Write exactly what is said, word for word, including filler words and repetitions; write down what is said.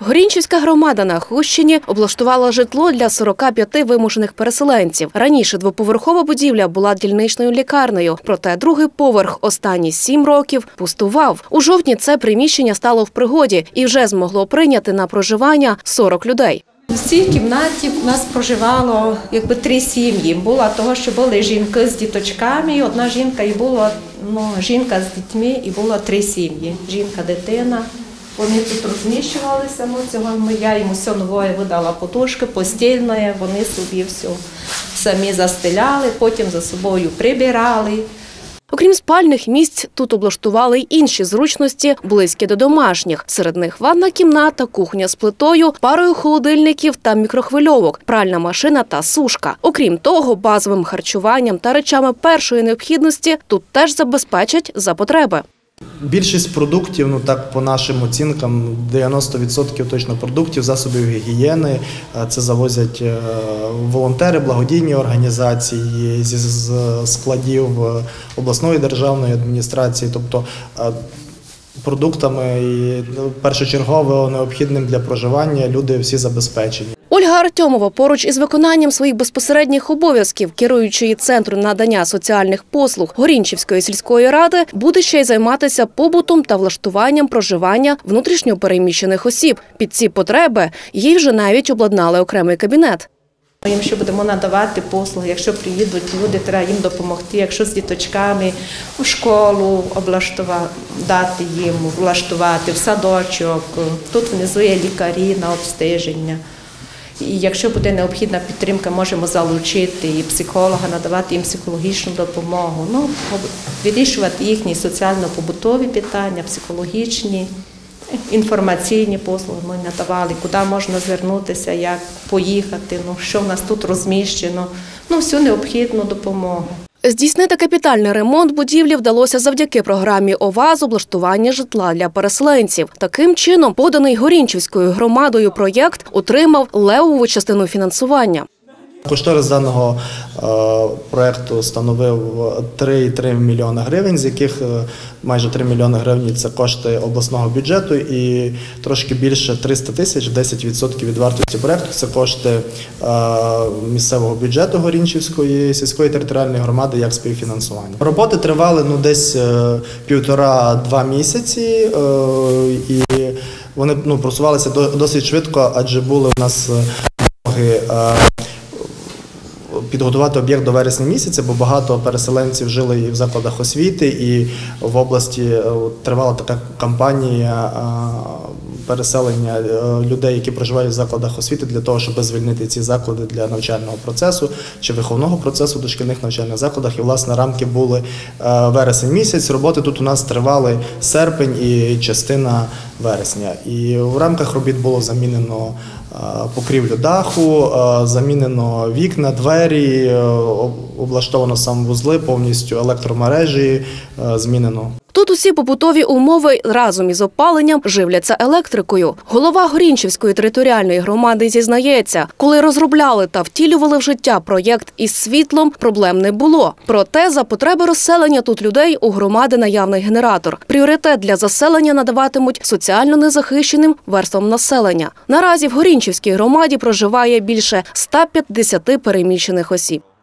Горінчівська громада на Хустщині облаштувала житло для сорока п'яти вимушених переселенців. Раніше двоповерхова будівля була дільничною лікарнею, проте другий поверх останні сім років пустував. У жовтні це приміщення стало в пригоді і вже змогло прийняти на проживання сорок людей. В цій кімнаті у нас проживало якби три сім'ї. Було того, що були жінки з діточками, одна жінка і була ну, жінка з дітьми, і було три сім'ї. Жінка, дитина. Вони тут розміщувалися, ну, цього я їм все нове видала подушки, постільне, вони собі все самі застеляли, потім за собою прибирали. Окрім спальних місць, тут облаштували й інші зручності, близькі до домашніх. Серед них ванна кімната, кухня з плитою, парою холодильників та мікрохвильовок, пральна машина та сушка. Окрім того, базовим харчуванням та речами першої необхідності тут теж забезпечать за потреби. Більшість продуктів, ну так по нашим оцінкам, дев'яносто відсотків точно продуктів, засобів гігієни, це завозять волонтери, благодійні організації зі складів обласної державної адміністрації, тобто продуктами і першочергово необхідним для проживання люди всі забезпечені. Ольга Артьомова поруч із виконанням своїх безпосередніх обов'язків, керуючої Центру надання соціальних послуг Горінчівської сільської ради, буде ще й займатися побутом та влаштуванням проживання внутрішньо переміщених осіб. Під ці потреби їй вже навіть обладнали окремий кабінет. Ми їм ще будемо надавати послуги, якщо приїдуть люди, треба їм допомогти, якщо з діточками у школу облаштувати, дати їм, влаштувати, в садочок. Тут внизу є лікарі на обстеження. І якщо буде необхідна підтримка, можемо залучити і психолога, надавати їм психологічну допомогу, ну, вирішувати їхні соціально-побутові питання, психологічні, інформаційні послуги ми надавали, куди можна звернутися, як поїхати, ну, що в нас тут розміщено, ну, всю необхідну допомогу. Здійснити капітальний ремонт будівлі вдалося завдяки програмі ОВА з облаштування житла для переселенців. Таким чином, поданий Горінчівською громадою проєкт отримав левову частину фінансування. Кошторис даного проєкту становив три цілих три мільйони гривень, з яких майже три мільйони гривень – це кошти обласного бюджету і трошки більше триста тисяч, десять відсотків від вартості проєкту – це кошти місцевого бюджету Горінчівської сільської територіальної громади як співфінансування. Роботи тривали ну, десь півтора-два місяці і вони ну, просувалися досить швидко, адже були у нас вимоги підготувати об'єкт до вересня місяця, бо багато переселенців жили і в закладах освіти, і в області тривала така кампанія переселення людей, які проживають в закладах освіти, для того, щоб звільнити ці заклади для навчального процесу чи виховного процесу в дошкільних навчальних закладах. І, власне, рамки були вересень місяць. Роботи тут у нас тривали серпень і частина вересня. І в рамках робіт було замінено покрівлю даху, замінено вікна, двері, облаштовано санвузли, повністю електромережі змінено. Тут усі побутові умови разом із опаленням живляться електрикою. Голова Горінчівської територіальної громади зізнається, коли розробляли та втілювали в життя проєкт із світлом, проблем не було. Проте за потреби розселення тут людей у громади наявний генератор. Пріоритет для заселення надаватимуть соціально незахищеним верствам населення. Наразі в Горінчівській громаді проживає більше ста п'ятдесяти переміщених осіб.